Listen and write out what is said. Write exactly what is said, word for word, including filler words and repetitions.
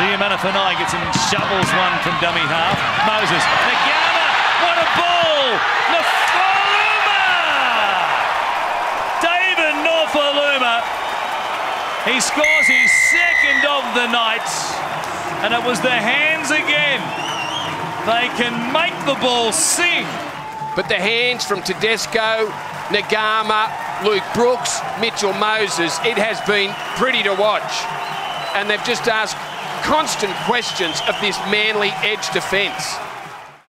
Siamanafanai gets him and shovels one from dummy half. Moses. Nagama. What a ball! Nofoaluma! David Nofoaluma. He scores his second of the night. And it was the hands again. They can make the ball sing. But the hands from Tedesco, Nagama, Luke Brooks, Mitchell Moses, it has been pretty to watch. And they've just asked constant questions of this Manly edge defence.